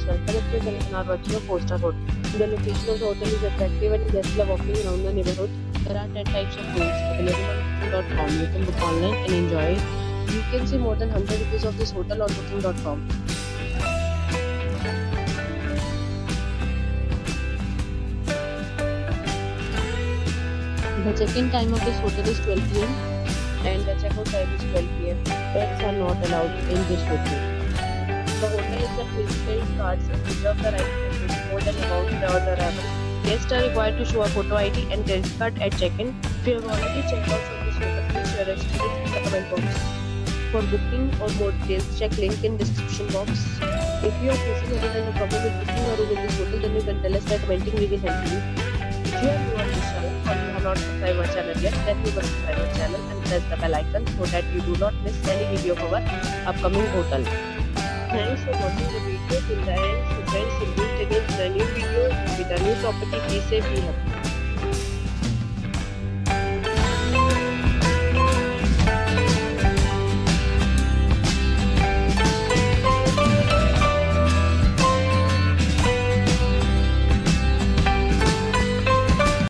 5-star. Select your select and watching a 4-star hotel. The location of the hotel is attractive and guests love walking around the neighborhood. There are 10 types of rooms available on booking.com. You can book online and enjoy it. You can see more than 100 reviews of this hotel on booking.com. The check-in time of this hotel is 12 p.m. and the check-out time is 12 p.m. Pets are not allowed in this hotel. The hotel accepts credit cards and reserves the right to pay more than amount prior to arrival. Guests are required to show a photo ID and credit card at check-in. If you have already checked out from this hotel, please share your experience in the comment box. For booking or more details, check link in description box. If you are facing any kind of problem with booking a room in this hotel, then you can tell us by commenting. We will help you. If you are new on this channel or you have not subscribed our channel yet, then you must subscribe our channel and press the bell icon so that you do not miss any video of our upcoming hotel. Thanks for watching the video till the end. So friends, we'll meet again in a new video with a new property. Be safe, be happy.